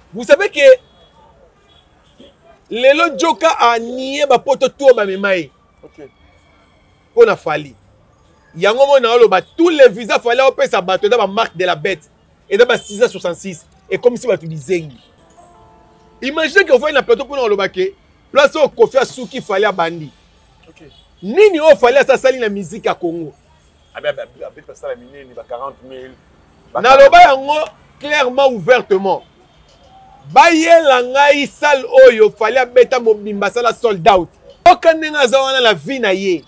Vous savez que Lelo Joka a nié ba poto tout ba memaï. Ok. On a fallu. Yango mona oloba tous les visas fallait au sa bateau dans la marque de la bête et dans 666 et comme si tu disais. Imaginez que vous voyez un plateau pour oloba que place au Kofi Asuki fallait à bandi. Ok. Nini o fallait ça sali la musique à Congo. Ah ben ça la mine ni ba 40 000. Na loba yango clairement ouvertement. Bayela ngai sal oyo fallait beta mobimba sala sold out. Okanenga zawana la vie na ye.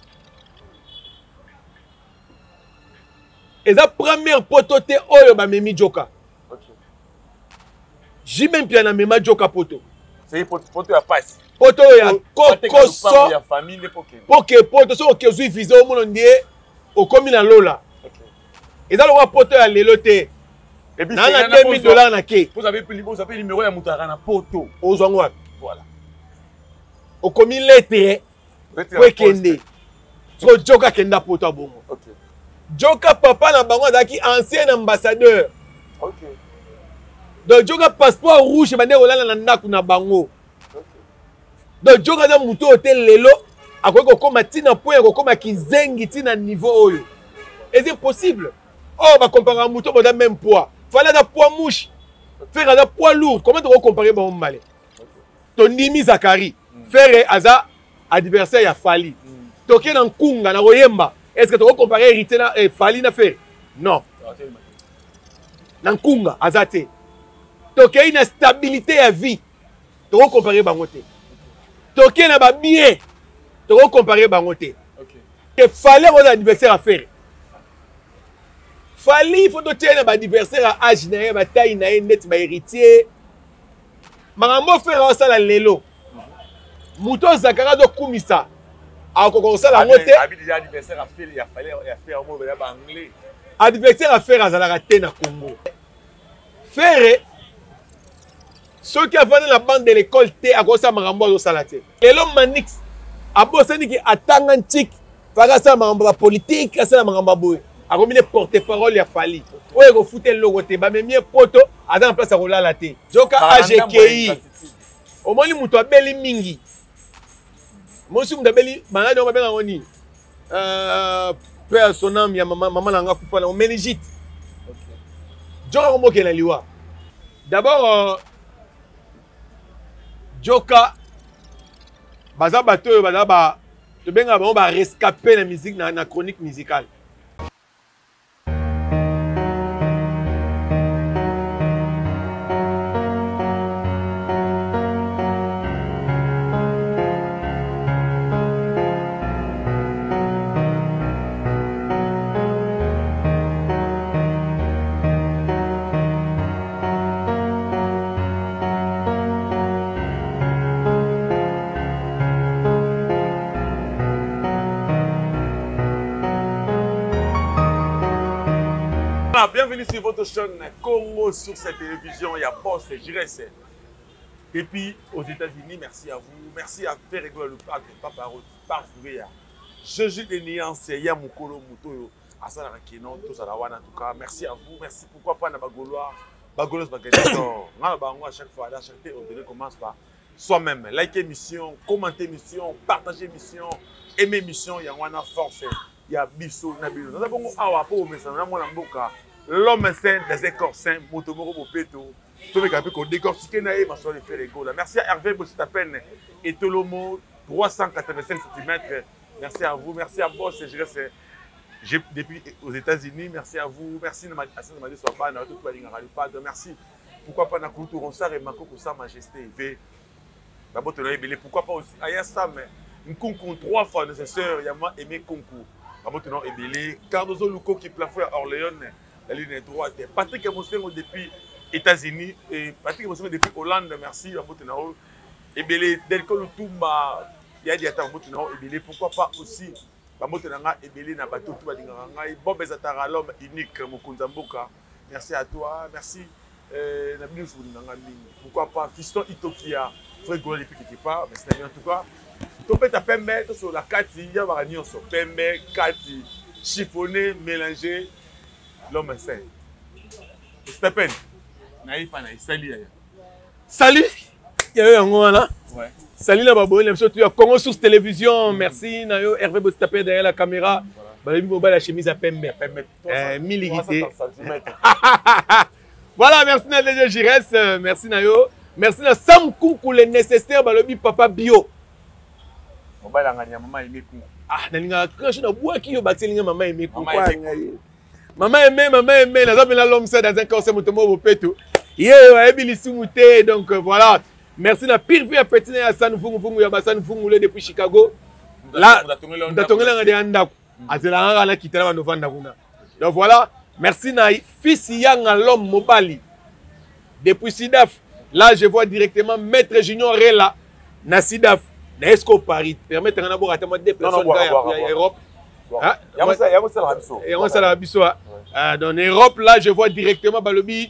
Et la première poto te oyo ba memi Joka. Ok. J'ai même bien na mema Joka poto. C'est poto ya passe. Poto ya kokoso ya famille l'époque. Poke poto so ke zui visa o mono ndie o komi na lola. Ok. Et dans le poto ya lelo te. Et puis na $2000 na ke. Vous avez le numéro ya mutara na poto. Ozwango wapi? Voilà. O komi lettre. Ko kende. So Joka kenda poto abongo. Ok. Joka papa na bango azaki ancien ambassadeur. Ok. Donc Joka passeport rouge bande olala na ndaku na bango. Ok. Donc Joka za muto hotel lelo akoki kokoma tina point kokoma kizengi tina niveau oyo. Et c'est possible. Oh ba comparer muto boda même poids. Fallait da poids mouche. Faire da poids lourd. Comment tu vas comparer ba malé? Tondimi Zakari. Faire aza adversaire ya Fali. Toke na Nkunga na Royemba. Est-ce que tu vas comparer hérité na Fali na faire? Non. Nankunga azate. Toke une stabilité à vie. Tu vas comparer bangote. Toke na ba bien. Tu vas comparer bangote. Ok. Que fallait aux adversaires à faire. Fallait il faut doter na ba adversaire à âge na ba taille na net ba héritier. Marambo faire ça la lelo. Muto Zakara do kumisa. A kokosa la ngote. Abi déjà adversaire à faire, il a fait un mot anglais. Adversaire à faire azalaka te na Congo. Faire ceux qui avaient la bande de l'école te a kosa marambo do salate. Lelo Manix abosani ki atanga ntik faka sa marambo politique, sa marambo boy. A combien porte-parole ya Fali. Oye ko fouter logo te ba memie poto aza en place a kolala te. Joka AGKI. Au moins muto abeli mingi. Moi aussi m'dabeli malade on va bien ngoni. Père son âme ya maman nanga kufa na meningite. OK. Joka ko ke na liwa. D'abord Joka baza bato baza ba to benga ba rescaper la musique na chronique musicale. Bienvenue sur votre chaîne Congo sur cette télévision. Il y a Boss et Jiresse. Depuis aux États-Unis, merci à vous. Merci à faire rigoler le parc de Papa Fouria. Je joue des nuances. Il y a Mukolo Mutoyo. Asana Kenon, tout ça en tout cas. Merci à vous. Merci. Pourquoi pas na Bagolois, Bagolos Bagadino. À chaque fois, à chaque fois, on commence par soi-même. Likez émission, commentez émission, partagez émission, aimez émission. Il y a une force. Il y a Bissou Nabilo. Nous avons un peu de l'homme sain, des écorces sains, Motomoro Bopeto. Tout le monde a décortiqué naïe, ma soeur, les faire égaux. Merci à Hervé Bossitapen et Tolomo, 385 cm. Merci à vous, merci à Boss et je depuis aux États-Unis. Merci à vous, merci à Saint-Madé Soaban, à tout le pas merci. Pourquoi pas na culture, on s'arrête, ma coco, sa majesté, d'abord, pourquoi pas aussi, Aya Sam, un concours 3 fois nécessaire, il y a moi aimé concours. D'abord, on est belé, Cardozo Luko qui plafouille à Orléans. La ligne droite. Patrick Emossengo depuis États-Unis et Patrick Emossengo depuis Hollande, merci. Et bien, Delco Lutumba, il y a des attaques, et bien, pourquoi pas aussi, et bien, na bateau, tout va dire, Bob Ezatara, l'homme unique, Mokunzamboka. Merci à toi, merci. Pourquoi pas, Fiston Itokia, Frère Goulet depuis quelque part, mais c'est bien en tout cas. Tu peux taper mettre sur la Kati, il y a un nion sur Pembe, Kati, chiffonné, mélangé. L'homme est sain. C'est à peine. Naïf, naïf, salut. Salut. Ouais. Salut la babou, surtout Congo Source Télévision. Merci Nayo Hervé Bostapé derrière la caméra. La chemise à Pembe. Milité. Voilà, merci Nayo Gires, merci Nayo. Merci na Sam Koukou le nécessaire balobi papa bio. Ah, nalinga quand je na bois qui yo batilinga maman aimé quoi. Maman aimé, la zone l'homme ça dans un conseil motomo au pétou. Donc voilà. Merci na pire vie à petit na San Fungu ya Basan Fungu depuis Chicago. Là, ndatongelanga de anda. Azela na kitala ba novanda kuna. Donc voilà, merci na fils Yang l'homme Mobali. Depuis Sidaf, là je vois directement Maître Junior Rela na Sidaf. Est-ce Paris permettre à n'avoir atteint des personnes en Europe. Dans l'Europe, là, je vois directement Balobi.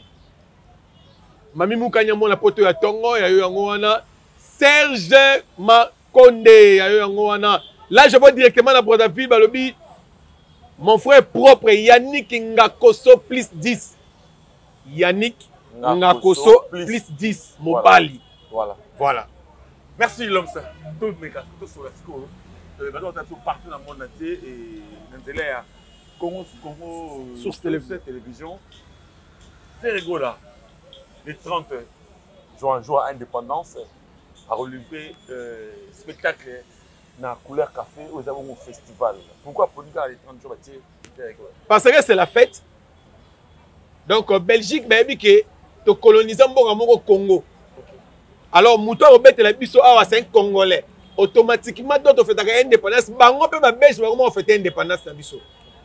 Mami Moukanyamo, la pote à Tongo, il y a Serge Makonde, il y a là, je vois directement la Brazzaville, Balobi. Mon frère propre, Yannick Ngakoso, plus 10. Yannick Ngakoso, plus 10. Mobali. Voilà. Merci l'homme ça. Tout mes gars, tout sur la score. Partout dans le monde entier et dans le Congo Source Télévision. C'est rigolo là. Le 30 juin indépendance a relevé spectacle dans couleur café aux avons au festival. Pourquoi pour nous les 30 jours parce que c'est la fête. Donc en Belgique, baby que tu colonises au Congo. Alors, Mouton Robert et la Bisso, c'est un Congolais. Automatiquement, d'autres fêtent l'indépendance. Bango peut ma belge, on fait l'indépendance à Bisso.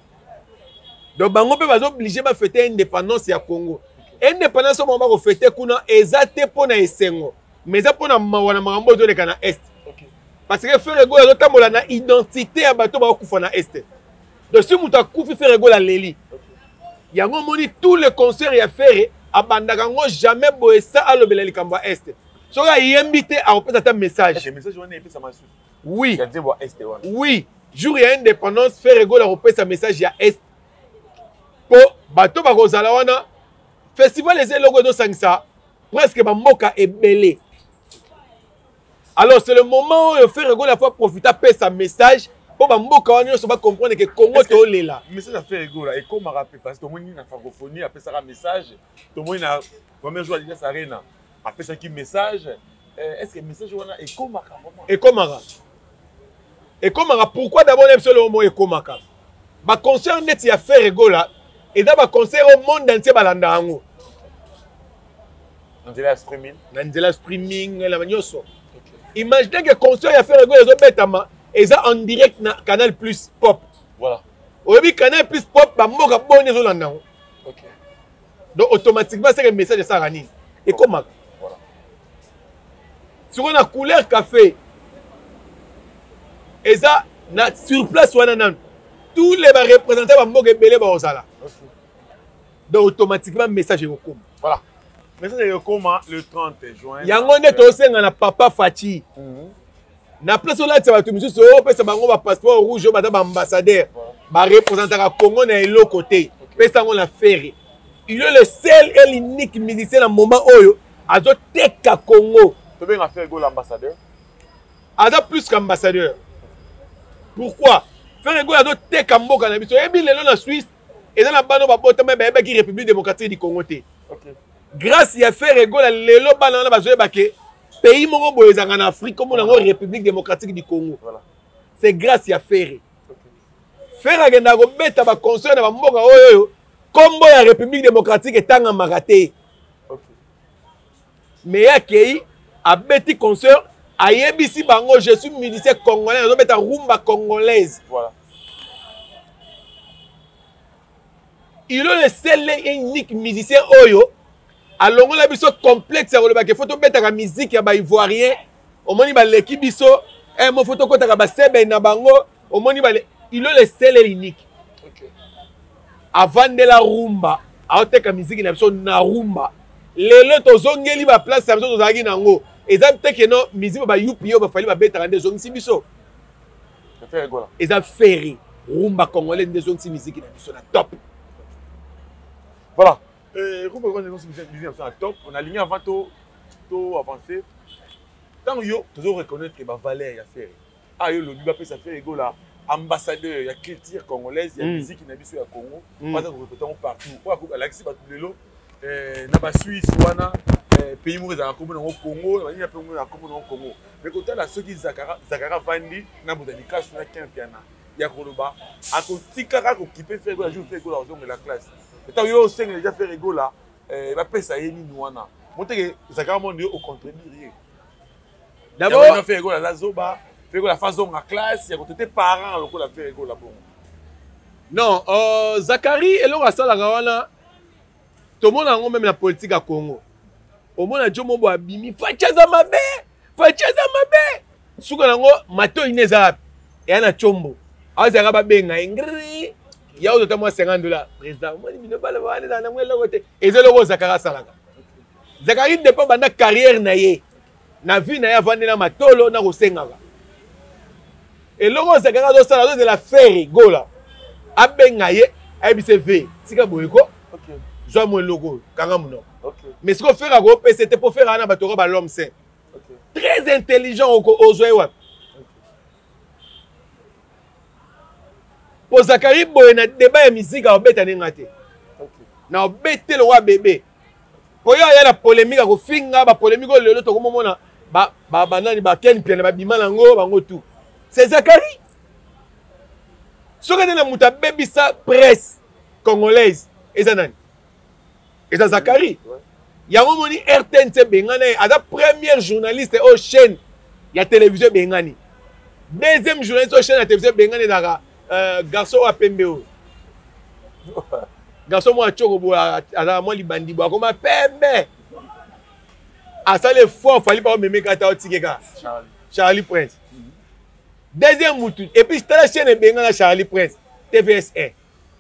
Donc, Bango peut va obliger à fêter l'indépendance à Congo. Indépendance, on va fêter kuna ezate pour na esengo. Mais ça pour na mawana marambo de kana est. Parce que faire ego la tamola na identité à bateau ba kufa na est. Donc si Mouton kufi faire ego la leli. Yango moni tous les concerts y a faire abandaka ngo jamais boessa à l'obeleli kamba est. So là, il est invité à représenter un message. Oui. Oui. Jour il y a indépendance, faire égale à représenter un message à Est. Pour bateau Bagozalawana, festival les logos de Sangsa, presque Bamboka est belé. Alors c'est le moment où le faire égale à fois profiter de sa message pour Bamboka on va comprendre que Congo est là. Mais ça fait égale et comme on rappelle parce que tout le monde a francophonie après ça un message, tout le monde a premier jour à l'arena. Après ça qui message, est-ce que le message est Ekomaka? Ekomaka. Ekomaka, pourquoi d'abord on aime le mot Ekomaka? Ma concert net y a fait rigola et dans ma concert au monde entier balanda ango. Nandela streaming. Nandela streaming la manioso. Imaginez que concert y a fait rigola les autres et ça en direct na Canal Plus Pop. Voilà. Aujourd'hui Canal Plus Pop ba moka bonne zo landa. OK. Donc automatiquement c'est le message de ça rani. Ekomaka. Sur la couleur café, et ça, sur place, tous les représentants de Mboge Belé vont là. Donc automatiquement, message est au com. Voilà. Message est au com le 30 juin. Il y a un aussi dans Papa Fati. Na place là, tu vas te mettre sur le passeport rouge, madame ambassadeur, représentant Congo dans l'autre côté. Puis ça, on l'a fait. Il est le seul et l'unique musicien dans le moment où il a Congo. Tu veux faire l'ambassadeur? Ada plus qu'ambassadeur. Pourquoi? Faire ego ado te kamboka na biso. Ebi lelo na Suisse et dans la bano ba botama ba ki République démocratique du Congo te. OK. Grâce à faire ego la lelo bana na bazoye ba ke pays moko boyezanga na Afrique comme na République démocratique du Congo. Voilà. C'est grâce à faire. OK. Faire agenda go beta ba concert na ba mboka oyo kombo ya République démocratique etanga makate. OK. Mais ya kei a beti concert a yebisi bango je suis musicien congolais on beta rumba congolaise. Voilà. Il est le seul et unique musicien oyo a longo la biso complexe ya kolobaka photo beta ka musique ya ba ivoirien au moni ba leki biso mo photo kota ka ba sebe na bango au moni ba il est le seul et unique. OK. Avant de la rumba a oteka musique na biso na rumba lelo tozongeli ba place ya biso tozalaki nango eza peut-être que non musique ba yupi ba fali ba beta ka ndezongisi biso faire rigola eza ferry rumba congolais ndezongisi musique na biso na top. Voilà. Rumba congolais ndezongisi musique na top on a aligné avant tout to avancer. Tant yo toujours reconnaître que ma valeur ya faire. Ah yo le lui peut ça faire ego là ambassadeur ya culture congolaise, ya musique na biso ya Congo. Pas ça répétons partout. Quoi Alexis Batulelo na ba Suisse wana pays mo za Congo na Congo, na pays mo ya Congo na Congo. Mais côté là ceux qui Zakara Vandi na botanika sur la campiana. Ya koloba akotika ka ko kipe faire la jour faire ego là la classe. Et tant yo seng déjà faire ego là va pesa yeni wana. Monte que Zakara Mondi au contredire. D'abord, on a fait ego la zoba, fait ego la façon en classe, il y a côté parents le ko la fait ego la bon. Non, Zakari et l'on a ça la gawana. Tout le monde a même la politique à Congo. Au monde a Jomo Boabimi, Fachaza Mabe, Fachaza Mabe. Souka nango mato ineza et ana chombo. Azara babenga ngri. Ya o notamment $50. Président, moi ni ne pas le voir dans la moelle côté. Et c'est le Zakara Salaka. Zakari dépend de la carrière naie. Na vie na ya vandi na matolo na kosengaka. Et logo Zakara do sala de la faire gola. Abenga ye, abise ve. Tika boyeko. OK. Joa mo logo, kanga muno. OK. Mais ce qu'on fait à groupe, c'était pour faire un abattoir à l'homme sain. OK. Très intelligent au Zoéwap. Pour Zakari boy na débat de musique à obeta nengate. OK. Na obete le roi bébé. Pour y a la polémique à ko finga ba polémique le loto ko mona ba nani ba ken piano ba bima nango bango tout. C'est Zakari. Ce que na muta baby sa presse congolaise ezanani. Et ça Zakari. Il y a un moment RTNC Bengani, la première journaliste aux chaînes, il y a télévision Bengani. Deuxième journaliste aux chaînes, la télévision Bengani, garçon à Pembeo. Garçon moi Chokobo, à moi Libandi, comme à Pembe. À ça les forts, il fallait pas me mettre à Tigeka. Charlie Prince. Deuxième moutou. Et puis la chaîne Bengani Charlie Prince, TVS1.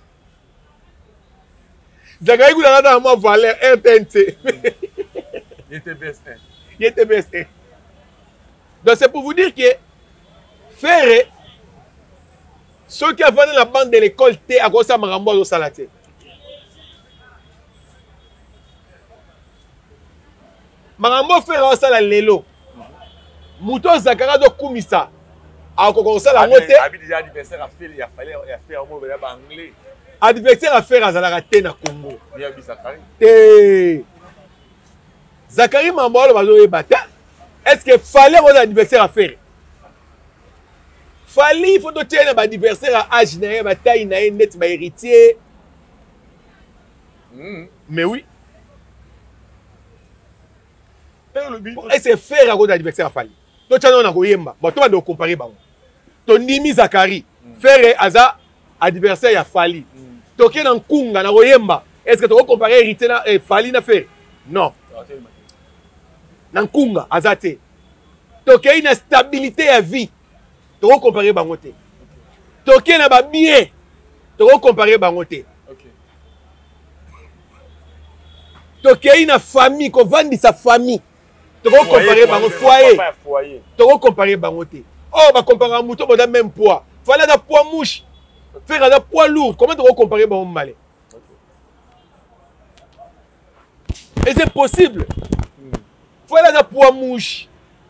Zakari Goulana dans ma valeur RTNC. Il était BS1. Il était BS1. Donc c'est pour vous dire que Ferre, ceux qui ont vendu la bande de l'école T à cause de Marambo au Salaté. Marambo Ferre au Salaté Lelo. Mouton Zakara do Koumissa. A cause de la montée. Déjà adversaire a fait, il a fait un mot anglais. Adversaire à faire à Zalaraté na Congo. Zakari. Zakari Mambolo va battre. Est-ce que fallait un adversaire à faire? Fallait il faut tenir un adversaire à âge na ba taille na net ba héritier. Mais oui. Et c'est faire à un adversaire à fallait. Donc tu as un koyemba. Bon toi dois comparer ba. Ton nimi Zakari faire aza adversaire ya fallait. Toké dans Kunga, na Royemba. Est-ce que tu vas comparer héritier na Fali na fait? Non. Dans Kunga, azate. Toké une stabilité à vie. Tu vas comparer bangote. Toké na ba bien. Tu vas comparer bangote. Toké une famille, qu'on vende sa famille. Tu vas comparer bangote. Foyer. Tu vas comparer bangote. Oh, va comparer un mouton, on a même poids. Fallait un poids mouche. Faire un poids lourd, comment tu vas comparer bon malais? Et c'est possible. Voilà un poids mouche.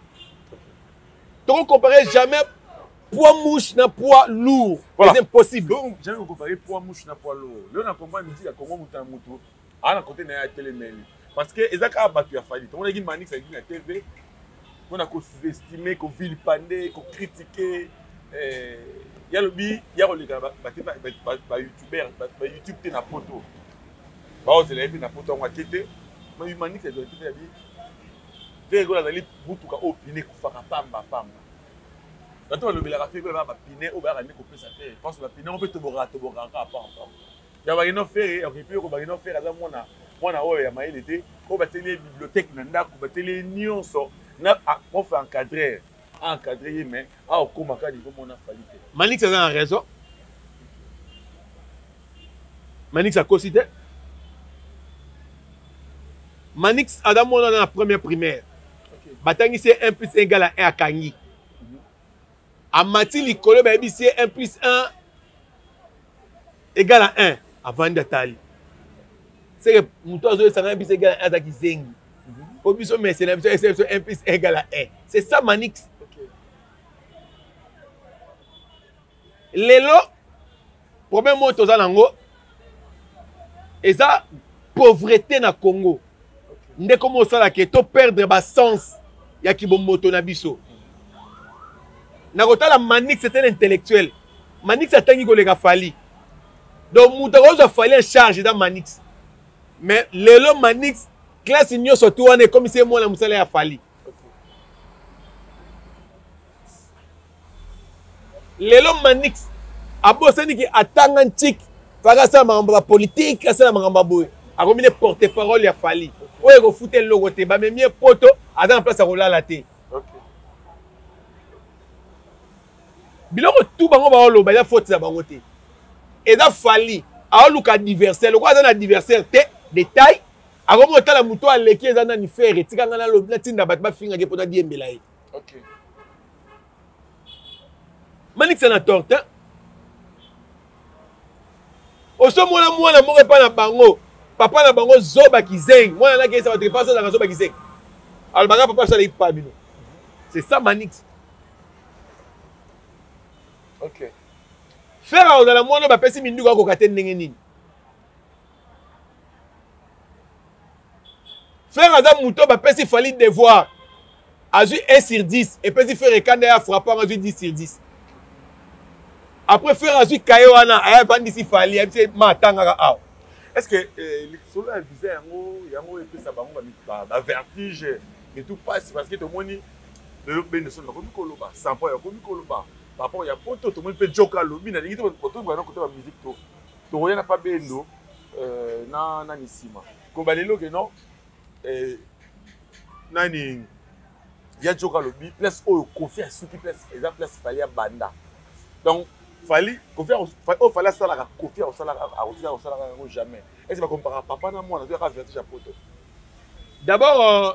Tu vas comparer jamais poids mouche na poids lourd. Voilà. C'est impossible. Donc, jamais comparer poids mouche na poids lourd. Là, on a compris que nous comment mouton mouton. Ah, on a côté na télé parce que les accords battu à failli. On a dit manix avec la TV. On a sous-estimé, qu'on vilipendé, qu'on critiqué. Il y a le bi, il y a le gars, youtubeur, YouTube t'es na poto. Bah on se lève na poto on va quitter. Mais humaniste c'est de dire bi. Faire go la li butuka opiné ko faka pamba. Quand on le bi la fait ba piné au ba ramener ko pesa faire. Pense ba piné on peut te boka encore pas. Ya ba ino faire, on peut ko ba ino faire za mona oyo ya maïl était, ko ba télé bibliothèque na ndako ba télé nyonso na on fait encadrer. Encadré, mais au Komaka, il faut qu'on a fallu. Manix a raison. Manix a cosité. Manix a dans la première primaire. Batangi c'est 1 plus 1 égale à 1 à Kangi. A Mati Likolo, c'est 1 plus 1 égale à 1 avant d'Atali. C'est que Moutozo, c'est 1 plus 1 égale à 1 à Kizengi. pour biso mais c'est 1 plus 1 égale à 1. C'est ça Manix. Lelo problème moto za nango eza pauvreté na Congo. Ndeko mo sala ke to perdre ba sens ya kibomoto na biso. Na kotala Manix c'était un intellectuel. Manix atangi kolega Fali. Donc muta ko Fali en charge dans Manix. Mais lelo Manix classe nyo surtout on est comme c'est moi la musala ya Fali. Lelo Manix abosani ki atanga ntik faka sa mamba politique asa mamba boy akomine porte-parole ya Fali oyo ko fouter logo te ba memie poto aza en place a kolala te. Biloko tout bango ba oloba ya faute za bango te eza Fali aoluka adversaire lokwa aza na adversaire te détail akomo tala muto aleki eza na ni faire tika ngana lo tinda bat ba finga ke poto diembela ye. OK. Manix na torte. Oso mwana moko pa na bango. Papa na bango zoba kizeng. Mwana na kesa ba tripasa na zoba kizeng. Alors baga papa ça les pas bino. C'est ça Manix. OK. Faire dans la mwana ba pesi minduka ko kate ndenge nini. Faire aza muto ba pesi Fali devoir. Azu 1 sur 10 et pesi faire kanda ya frappant azu 10 sur 10. Après faire azu kayoana aya bandi si Fali abise matanga a. Est-ce que solo a visé yango et puis ça ba vertige et tout passe parce que tout moni le ben son ko mikoloba sans pas ko mikoloba par rapport ya poto tout moni peut joka lobi na ngito poto ngwana ko ba musique to rien pas bendo na nisima ko balelo que non nani ya joka lobi place oyo confiance suki place exemple place Fali ya banda donc Fali confiance au Fali ça la confiance ça la jamais est-ce que va comparer papa na moi na tu as vertige à poto d'abord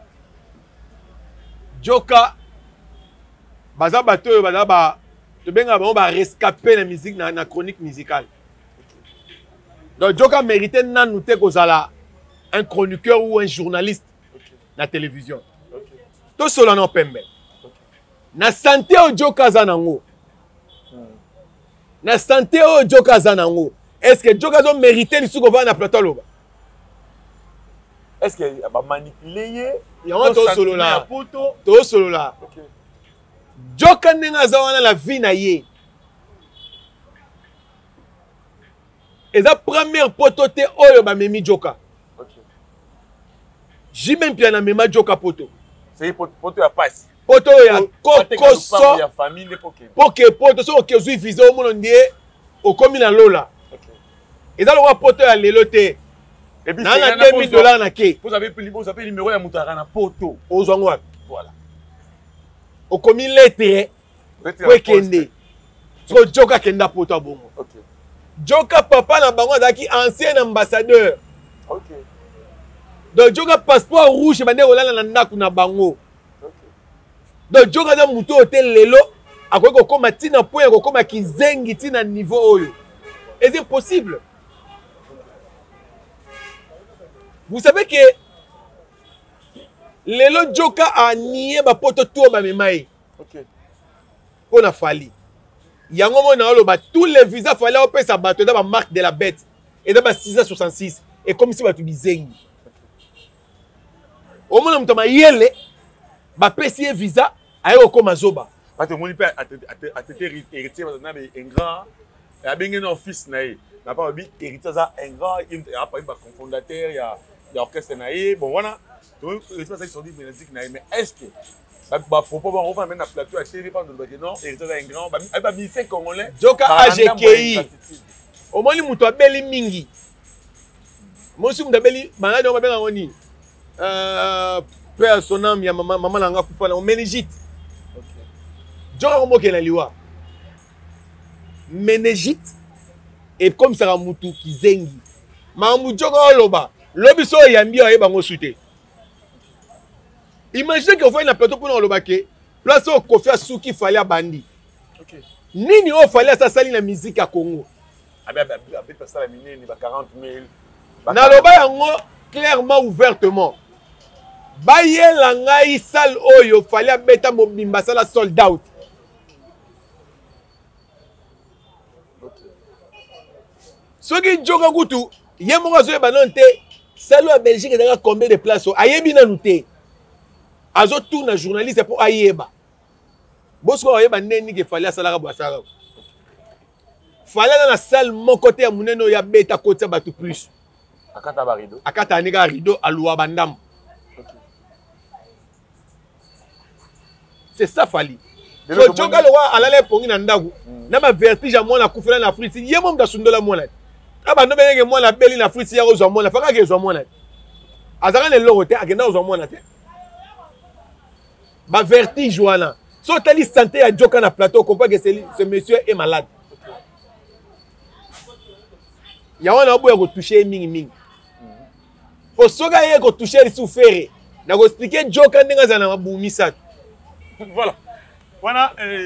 Joka baza bato baza ba to benga ba rescaper la musique na chronique musicale. Donc Joka méritait nanu te kozala un chroniqueur ou un journaliste na télévision. To solo na pembe. Na santé o Joka zanango. Na santé o Joka zanango. Est-ce que Joka zo mérité li suko va na plateau loba? Est-ce que va manipuler il y a to solo là. To solo là. OK. Joka nenga za wana la vie na ye. Et la première poto te oyo ba memi Joka. OK. Jimem pia na mema Joka poto. C'est poto ya passe. Poto ya kokoso ya famille poké. Poké poto so ke zui visa o mono ndie o komi na lola. OK. Et dans le poto ya lelo te. Et puis na $2000 na ke. Vous avez le numéro ya mutara na poto. Ozwango wapi? Voilà. O komi lettre. Pour kende. So Joka kenda poto bongo. OK. Joka papa na bango azaki ancien ambassadeur. OK. Donc Joka passeport rouge bande olala na ndaku na bango. OK. Donc Joka za muto hotel lelo akoki kokoma tina point kokoma kizengi tina niveau oyo. Est-ce possible? Vous savez que lelo Joka a nié ba poto to ba memaye. OK. On a Fali. Yango mona oloba tous les visas Fali au pesa bato da ba marque de la bête et da ba 666 et comme si batu bizengi. Au mona mutama yele ba pesi visa ayo koma zoba. Parce que mon père a été héritier maintenant un grand a bien un fils naïe. N'a pas dit héritier ça un grand il a pas eu ba cofondateur il y a orchestre naïe bon voilà. Donc les gens sont dit bénédict naïe mais est-ce que bah pour pas on va mettre na plateau à télé pas de non héritier un grand ba musicien congolais Joka AGKI au moins muto abeli mingi moi si muto abeli malade on va bien ngoni père son âme ya maman nanga kufa na meningite. Joka kombo ke na liwa meningite et comme ça mutu kizengi mamu Joka oloba lobi so yambi aye bango suite. Imaginez que vous voyez na plateau pour oloba ke place au Kofi Asuki Fali a bandi. OK. Nini o Fali sa sali na musique à Congo. Ah ben ça la mine ni ba 40 000. Na loba yango clairement ouvertement. bayela ngai salle oyo fallait abeta mobimba sala sold out. Soki joka kutu ye moko azoyeba nano te salle ya Belgique ezalaka combien de places ayebi nanu te azotuna journaliste mpo ayeba bosoka oyeba ndeni ke fallait asalaka bo asalaka fallait na salle moko te ya monene oyo abeta kotia bato plus akata ba rideau akata anika rideau aluwa bandambo. C'est ça fali. So joka lo wa alale pongi na ndaku na ba vertige ya mwana kufela na Afrique ye mom da sundola mwana aba no benenge mwana beli na Afrique ya kozwa mwana faka ke zwa mwana azaka ne loro te akenda kozwa mwana te ba vertige wana so tali santé ya joka na plateau comprend que ce monsieur est malade ya wana oboya ko toucher mingi mingi po soka ye ko toucher li soufere na ko expliquer joka ndenga za na mabumisa. Voilà. Voilà.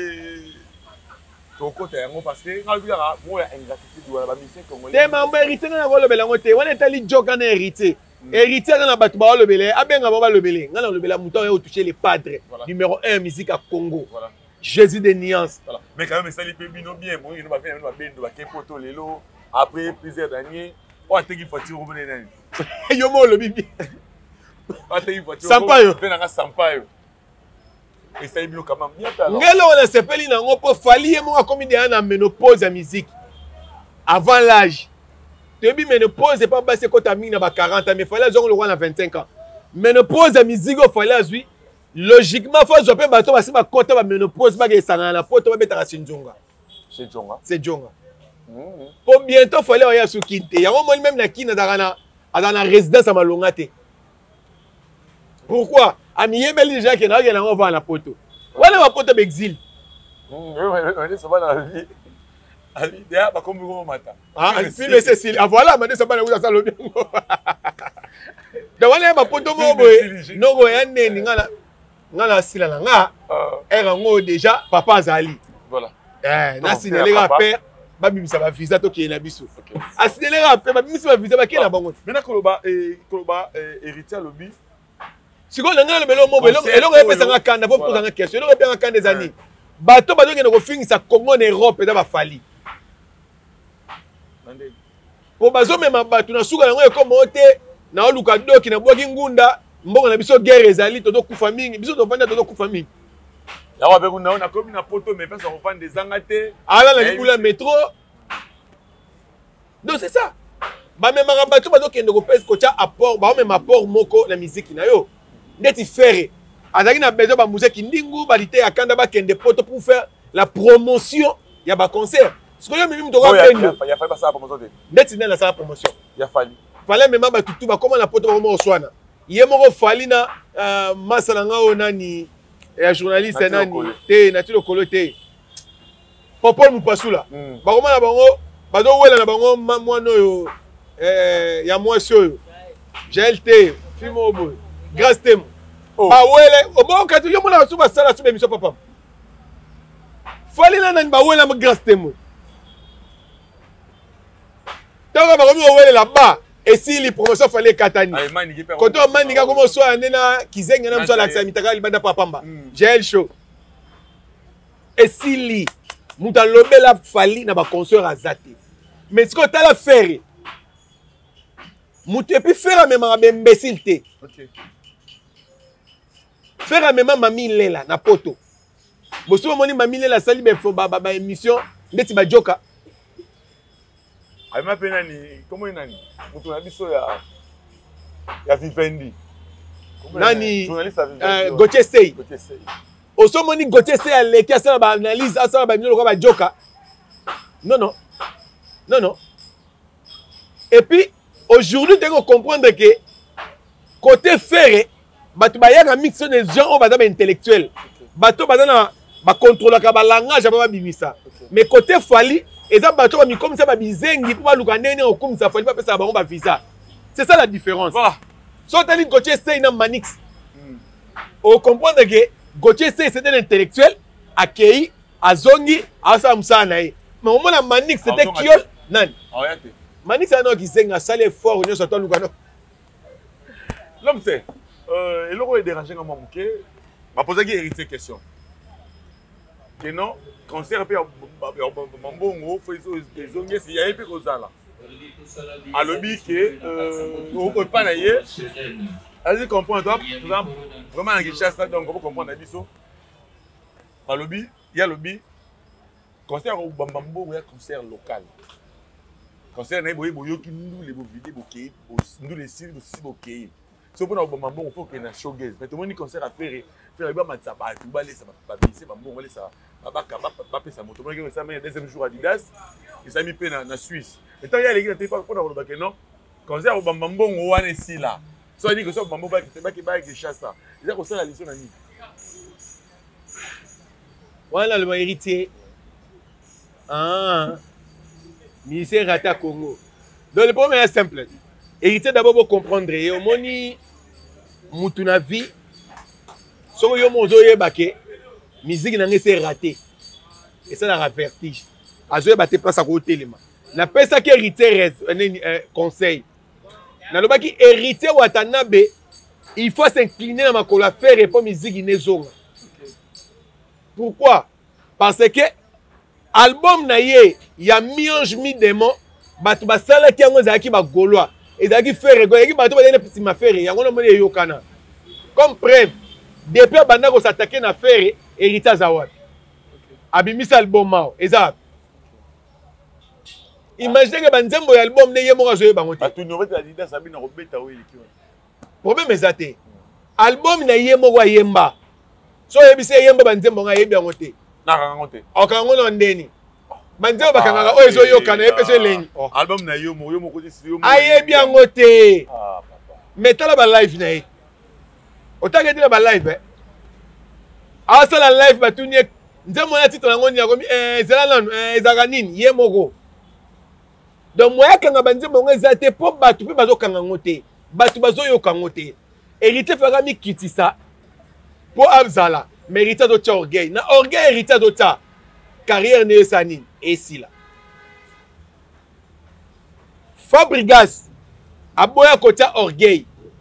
Tokota yango parce que quand il y a moi ingratitude wala ba musicien congolais. Te mambo hérité na ko lobela ngote wana etali joka na hérité. Hérité na batu ba lobele abenga ba lobele ngana lobela muto yo toucher les padres numéro 1 musique à Congo. Voilà. Jésus de Nuance. Voilà. Mais quand même ça li peut bino bien moi il va faire ba bendo ba kepoto lelo après plusieurs années on a teki voiture revenir nani. Yo mo lobi bien. On teki voiture. Sampayo. Venanga Sampayo. Et ça est bien quand même bien alors. Ngelo on sepeli na ngo po fali ye mo comme de na ménopause ya musique. Avant l'âge. Tebi ménopause c'est pas basse quand mingi na ba 40 ans mais fallait genre le roi na 25 ans. Ménopause ya musique au fallait azui. Logiquement faut joper bato ba si ba kota ba ménopause ba ke sanga na poto ba betaka sinjonga. C'est Jonga. C'est Jonga. Pour bientôt fallait oya su kinte. Ya mo même na kina dans résidence à Malongate. Pourquoi? Ami yebeli déjà que na ngena ngo va na poto. Wala ba poto exil. On est ça va dans la vie. Ali dia ba comme go mata. Ah, puis mais c'est si voilà, mais ça va na ça lobi. Da wala ba poto mo boy. No go ya neni ngala sila na nga. Era ngo déjà papa azali. Voilà. Na signaler père ba bimisa ba visa to ki na biso. A signaler père ba bimisa ba visa ba ki na bango. Maintenant koloba héritier lobi. Si on a le melo mo belo elongo epesa nga kanda po posa nga question elongo epesa nga kanda des années bato bato ke ko finisa Congo en Europe da ba fali po bazo mema bato na suka yango comme ote na oluka doki na boki ngunda mbongo na biso guerre ezali to kufa mingi biso to vanda to kufa mingi ya wa be kuna na komi na poto mais pesa ko vendre des angate ala na libula métro donc c'est ça ba mema bato bato ke ndoko pesa ko cha apport ba mema apport moko na musique na yo ndeti faire azaki na besoin ba musique ndingu balite ya kanda ba kende poto pour faire la promotion ya ba concert ce que yo mimi mtoko pendo ya fali pas ça promotion de ndeti na sa promotion ya fali fallait même ba tutu ba comment na poto ba mo oswana ye moko fali na masala ngao nani ya journaliste nani te na tilo kolo te Popol Mupasula ba comment na bango ba do wela na bango mwana yo ya mwasi oyo GLT fimo boy grâce temo ba wele oboka tu yo mona suba sala suba émission papa fali na nani ba wele ma grâce temo tanga ba komi wele là-bas et si les promotions fallait katani quand on maniga comme so andena kizenga na mso la mitaka libanda papamba gel show et si li muta lobela fali na ba concert azate mais ce que tu as la faire mutu et puis faire même un imbécile té OK faire à même mami lela na poto boso moni mami lela sali be fo ba émission ndeti ba joka ay ma pena ni comment nani mutu na biso ya Vivendi nani journaliste Gauthier Sey oso moni Gauthier Sey aleki asala ba analyse asala ba mino ba joka non et puis aujourd'hui tu dois comprendre que côté faire bato bayaka mix des gens on va dire intellectuel bato bazana ba contrôler ka ba langage ba bimisa mais côté fali eza bato ba mi comme ça ba bizengi pour ba luka nene o comme ça fali pas pesa ba visa c'est ça la différence voilà so tali Gauthier Sey na Manix on comprendre que Gauthier Sey c'était l'intellectuel akei azongi asa msana mais au moment Manix c'était kiol nani ayate Manix ana ki zenga sale fort nyo so to luka no l'homme c'est eloko edérange nga mwa moke bapozaki héritier question ke non concert mpe ya mambongo fo ezongesi yaye mpe kozala alobi ke okopa na ye azi comprendre toza vraiment na Kinshasa donc opo comprendre na biso balobi ye alobi concert okobamba mbongo ya concert local concert na ye boye boyoki ndule bovide bokei ndule esili bosi bokei so mpona kobamba mbongo fo okende na showgaze mais tomoni concert afere fere bamatisa bato balesa babise bambongo balesa bapesa moto monaki esami ya deuxième jour Adidas esami mpe na Suisse etant ye aleki na te mpona koloba ke non concert kobamba mbongo wana esila so ani koso bamba mbongo baya Kinshasa eza kosala liso na nini wana le héritier ministère Rata Congo. Donc le problème est simple. Héritier d'abord pour comprendre. Et au moni mutuna vie. So yo mozo yebake musique n'a c'est raté. Et ça la vertige. Azo yebate place à côté lema. Na pesa que héritier conseil. Na loba ki héritier watanabe il faut s'incliner dans ma kola faire et pour musique inezonga. Pourquoi? Parce que album na ye ya Mionge mi démon batu basala ki yango zaki ba goloa ezaki faire go yaki batu ba petit ma faire yango no moni yokana comme preuve depuis banda ko s'attaquer na faire héritage awat abimisa album mao eza imagine que banzembo ya album ne yemo kazo ba ngote batu no beta Adidas abina ko beta we likiwa problème ezate album na yemo kwa yemba so yebise yemba banzembo nga yebi ngote nakangote okangono ndeni banzeo bakangaka oyo ezoyoka na epeso elengi album na yo moko yo ayebi yango te metala ba live na ye otaketela ba live asala live batuni nzembo na titre nango nyakomi ezala nanu ezaka nini ye moko donc moyakanga banzembo ngo eza te mpo bato mpe bazokanga ngo te bato bazoyoka ngo te héritier faka mikitisa mpo abzala mais héritier azotya orgueil na orgueil héritier azotya carrière ne esa nini esila Fabrigas aboya kotya orgueil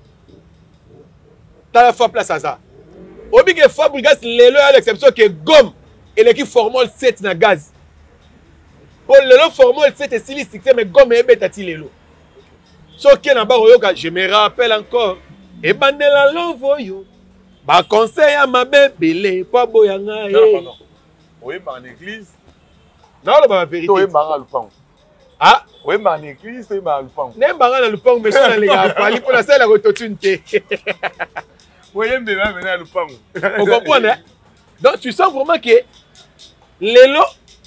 tala fa place aza obi ke Fabrigas lelo ya l'exception ke gomme eleki formol 7 na gaz po lelo formol 7 esili succès mais gomme ebeta ti lelo soki na ba oyoka je me rappelle encore ebandela lovo yo ba conseil ya mabe belé po boya nga oui, mais en église. Non, la vérité. Oui, mais en lupang. Ah, oui, mais en église, oui, mais en lupang. N'aime pas en lupang, mais ça les gars, fallait pour la salle à rototune. Oui, mais maintenant en lupang. Vous comprenez? Donc tu sens vraiment que Lelo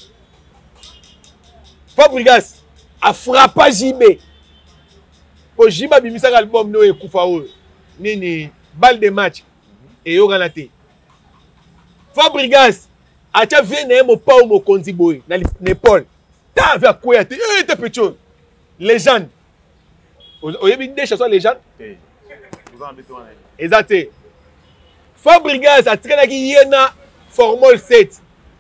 Fabrigas a frappé JB. Pour JB bimisa album no ekufa o. Nini balle de match et yo ganate. Fabrigas acha vene mo pa mo konzi boy na l'épaule ta va quoi te te petit légende oyebi nde chanson légende exact Fabrigas atikaki yena formol 7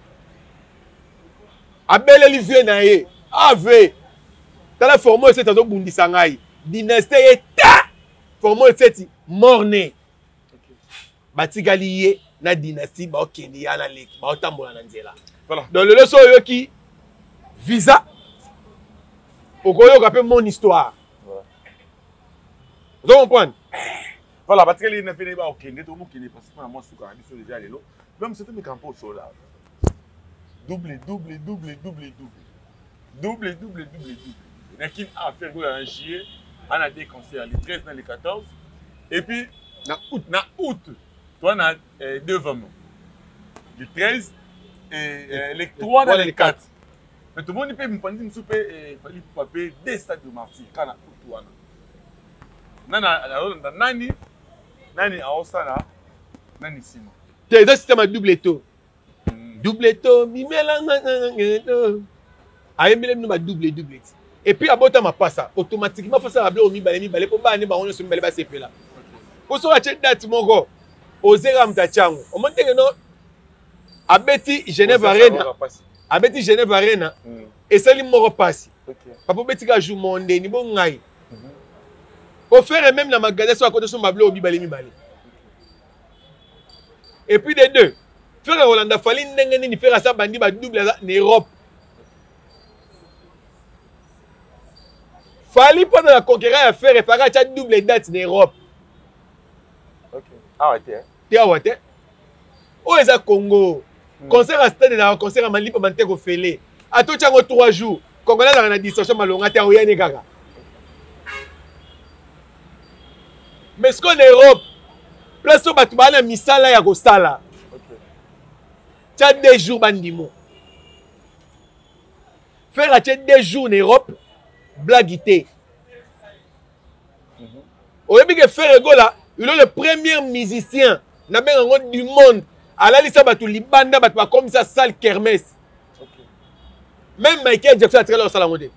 abeleli vie na ye ave tala formol 7 azo bundisa ngai dynastie eta formol 7 morne batikali ye na dynastie ba okende ya na leki ba otambola na nzela voilà donc le leçon yoki visa okoyoka pe mon histoire voilà vous comprenez voilà parce que les na fini ba okende to mokende parce que na moi suka na biso déjà lelo même c'était mes campos sola double nakin a faire go en juillet on a des concerts les 13 et les 14 et puis na août toi, on a deux vraiment. Le 13 et les 3 dans les 4. Mais tout le monde peut me prendre une soupe et il faut payer des stades de martyrs. Quand on a tout. Nani a osana, nani sima. C'est un système à double taux. Double taux, mimela. Aïe, ma double. Et puis, à bota ma passe, automatiquement, il faut ça au mi-balé, pour pas aller baronner sur le c'est fait là. Pour ça, tu as date, mon gars. Ozera mtachango omonte que non abeti Genève Arena et sali moko passe papa beti ka jou monde ni bon ngai pour faire même na magasin so à côté so mablo mibale Et puis de deux, faire Rolanda Fali n'engeni ni faire ça bandi ba double en Europe. Fali pendant la conquérir à faire et faire un double date en Europe. Ok. Ah ouais, t'es. T'es à Ouate. Où est ça Congo? Concert à stade et concert à Mali pour Mantego Félé. À tout tchango 3 jours. Congolais dans la distorsion malonga t'es à Oyane Gaga. Mais ce qu'en Europe, place au Batubana Misala ya Gosala. Tu as 2 jours bandimo. Faire à 2 jours en Europe, blaguité. Au début que faire Gola, il est le premier musicien du monde. À la liste batu libanda batu comme ça salle kermesse. Même Michael Jackson a très long salamode.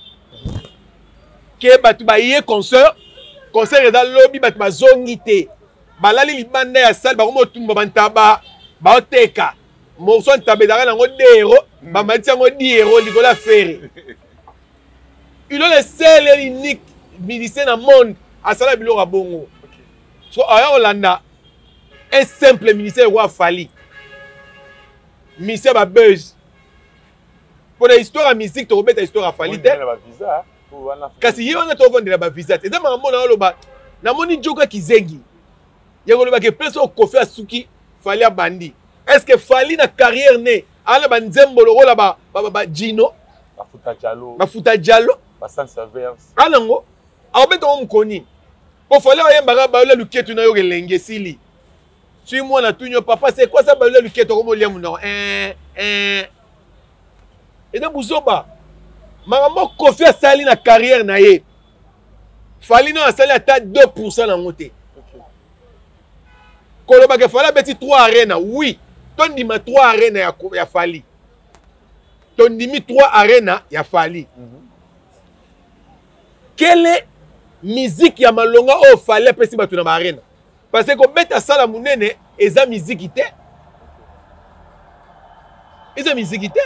Que batu ba yé concert est dans lobby batu ba zongité. Ba la libanda ya salle ba ko tumba bantaba ba oteka. Mo son tabé dans ngo 2 euros, ba mati ngo 10 euros likola ferry. Il est le seul et unique musicien dans le monde à Salah Bilo Rabongo. So, à Hollanda, un simple ministère roi Fali. Ministère va buzz. Pour l'histoire de musique, tu remets ta histoire à Fali. Kasi il y a un visa. Et dans le monde, na moni joka kizengi. Il y a un place au Kofi Asuki, Fali a bandi. Est-ce que Fali na carrière né? Ala banzembo le rôle là-bas, Gino. Bafuta Diallo. Sans Saverse. Alango, abeto mkoni. Pour fallait yemba ba le luketu na yo gelenge sili. Suis moi na tunyo papa c'est quoi ça ba le luketu comme liam non. Et donc buzoba. Maman Kofi sali na carrière na ye. Fali na sali ata 2% na moté. OK. Koloba ke fala beti 3 arena. Oui. Ton dima 3 arena ya Fali. Ton dimi 3 arena ya Fali. Quelle est musique ya malonga o fallait pesi batu na arena? Parce que beta sala munene eza musique ité. Eza musique ité.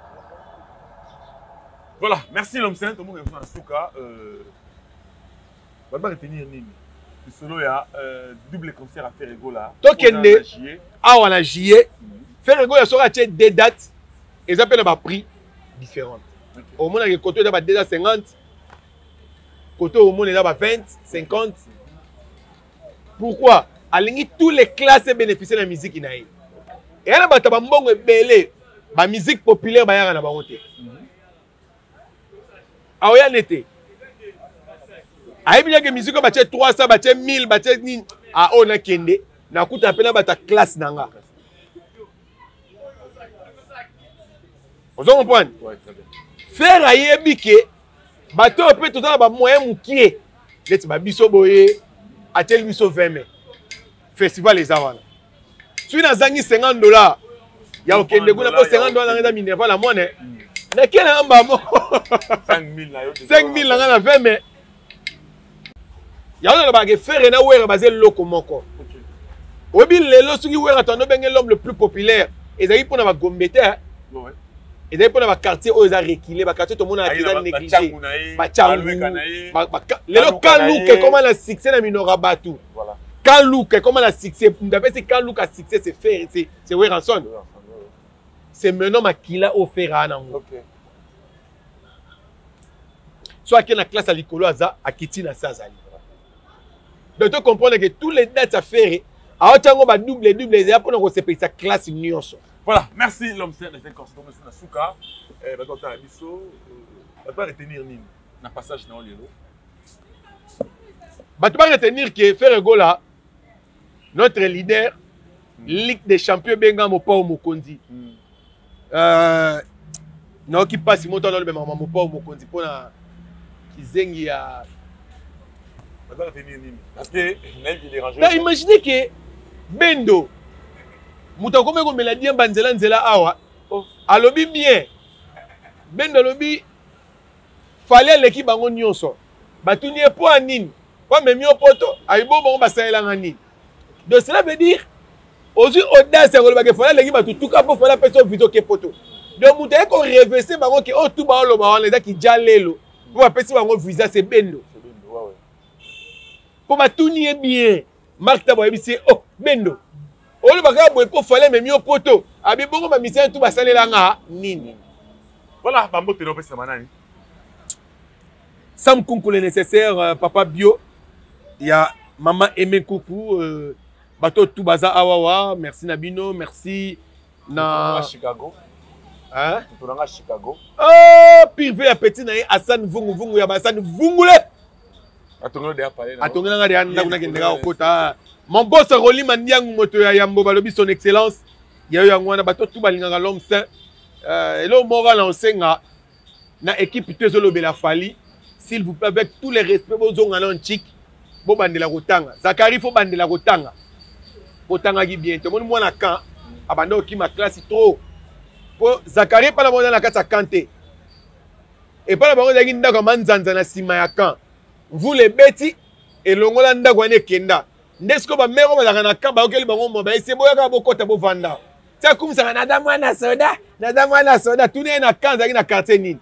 Voilà, merci l'homme saint, tout le monde est en souka. Va pas retenir nini. Solo ya double concert à Ferrego là. Tokende. Ah on a juillet. Ferrego ya sera 2 dates et ça peut avoir prix différents. Au moins que côté d'aba 250. Côté au monde, il y a 20, 50. Pourquoi? Alingi tous les classes bénéficient de la musique. Et il y a la musique populaire. Il y a la musique. Il y a la musique 300, 1000, ah on a kende. Na kuta pena bata classe nanga. Vous comprenez? Faire ayebi ke bato peut tout dans moyen mukie. Let ba biso boye atel biso 20 mai. Festival les awana. Tu na zangi $50. Ya okende kuna po $50 na Minerva la monnaie. Na kena amba mo 5000 na yo. 5000 na 20 mai. Ya on ba ke faire na wera basé loko moko. OK. Obi lelo suki wera tando bengé l'homme le plus populaire. Ezali pona ba gombete. Ouais. Et d'ailleurs pour le quartier où ils ont reculé, le quartier tout le monde a été négligé. Les Kanlouke comment la succès na minora batu. Voilà. Kanlouke comment la succès. D'après c'est Kanlouke a succès c'est faire c'est Weranson. C'est maintenant Makila au Ferrana. OK. Soit que la classe à l'école à Kitina Sazali. Donc tu comprends que tous les dates à faire à autant ba double et pour nous se payer sa classe union. Voilà, merci l'homme saint de cette consultation na souka. Ba docteur Abisso, va retenir nini na passage na lelo. Ba tu vas retenir que Ferrego là notre leader Ligue des champions benga mopa Mokonzi. Non qui passe montant dans le même mopa Mokonzi pour na kizengi ya va retenir nini parce que naïf il dérange. Imaginez que Bendo Mouta comme on me l'a dit banzela nzela awa alobi bien Bendo lobi fallait l'équipe bango nyonso batuni po anine pas même yo poto aibo bango basalela ngani donc cela veut dire aussi audace ko ba ke fallait l'équipe batutuka po fallait personne vidéo ke poto donc mouta ko reverser bango ke o tout ba lo ba wana ki jalelo po ba pesi bango visa c'est Bendo po batuni bien Marc Tabo yebisi oh Bendo Olo baka boy po fallait même yo poto. Abi bongo ma mission tout basalela nga nini. Voilà, bambote no pesa manani. Sam Kunku le nécessaire, papa Bio. Il y a maman Aimé Coucou, bateau tout baza awawa, merci Nabino, merci na Chicago. Hein? Tout Chicago. Oh, pire ya petit na Hassan Vungu Vungu ya Hassan Vungule. Atongo de apale na. Atongo nga de anda kuna kendeka okota. Mon boss Roli Mandiangu moto ya Yambo balobi son excellence. Ya yo ngwana bateau tout balinga l'homme saint. Elo mora lancé nga na équipe tezolo bela fali. S'il vous plaît, avec tous les respects, vous avez un chic, vous bandez la rotanga. Zakari, faut bander la rotanga. Rotanga qui bien. Tout le monde a quand, abandon qui ma classe trop. Zakari, pas la bonne la carte à canter. Et pas la bonne la guinda comme Manzanzana Simayakan. Vous les bêtis, et l'ongolanda guane kenda. N'est-ce que ma mère, on va la camp, auquel bon moment, c'est bon, il y a beaucoup de vanda. C'est comme ça, Nadamwana soda, tout n'est pas quand, il y a quartier ni.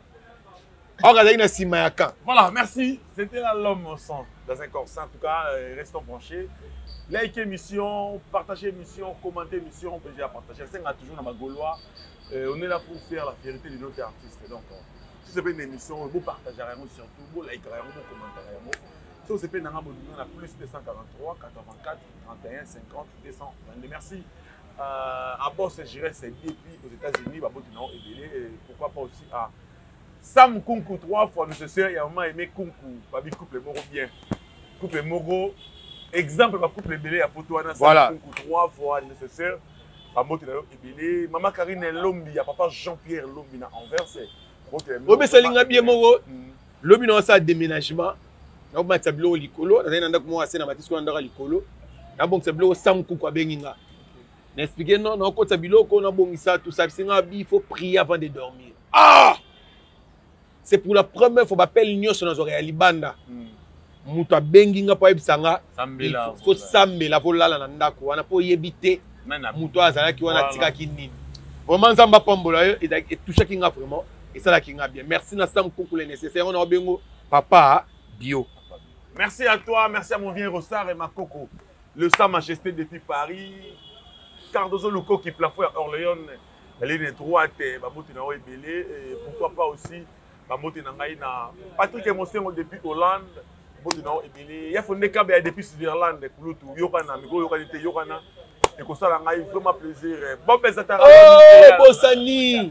Voilà, merci. C'était là l'homme au centre, dans un corps. En tout cas, restons branchés. Likez l'émission, partagez l'émission, commentez l'émission, on peut déjà partager. C'est toujours dans ma Gaulois. On est là pour faire la vérité de notre artiste. Donc, si c'est pas une émission, vous partagez surtout, vous likez, vous commentez. Si c'est pas une émission, on a plus 243, 84, 31, 50, 222. Merci. À Boss, j'irai c'est depuis aux États-Unis, pourquoi pas aussi à Sam Kunku 3 fois nécessaire, il y a un moment aimé Kunku, Babi couple Moro bien. Couple Moro, exemple, ma couple belé à photo, voilà. Sam Kunku 3 fois nécessaire. Maman Karine Lombi, il y a papa Jean-Pierre Lombi à Anvers. Robé Salinga bien Moro, Lombi dans sa déménagement. On va mettre bleu au licolo, dans un endroit où on a un matisco endroit licolo. Là bon c'est bleu Sam Kunku à Benginga. N'expliquez non, non quand ça bilo qu'on a bon ça tout ça, il faut prier avant de dormir. Ah! C'est pour la première fois que je m'appelle sur nos oreilles. Mouta benginga pa ebisanga. Il faut sambela volala na ndako wana po yebite. Mouto azala ki wana tika ki nini. Vraiment nzamba pambola yo et toucha kinga vraiment et ça la kinga bien. Merci na Sam Kunku le nécessaire on a bengo papa Bio. Merci à toi, merci à mon vieux Rossard et ma coco. Le Sa Majesté depuis Paris. Cardozo Luko qui plafouille à Orléans. La ligne droite, Babouti na Oebele et pourquoi pas aussi Patrick Emotion depuis Hollande, il y a fondé Kabé depuis Switzerland, Yokana, Yokana, et comme ça, il vraiment plaisir. Bon, ben, ça oh, Bossani!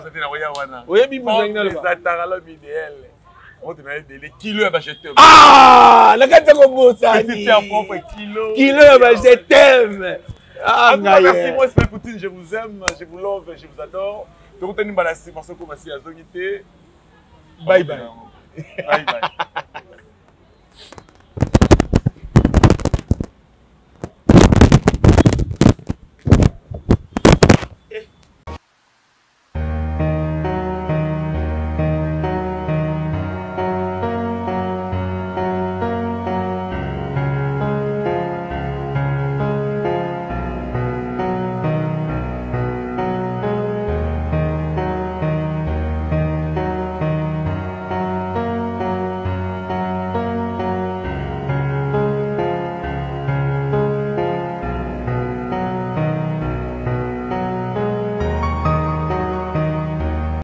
Ah, la carte de Bossani! Kilo, je t'aime! Ah, merci, moi, c'est Poutine, je vous aime, je vous love, je vous adore. Donc, on a une balade, c'est pour ça qu'on va s'y azoniter. Bye bye. Bye bye.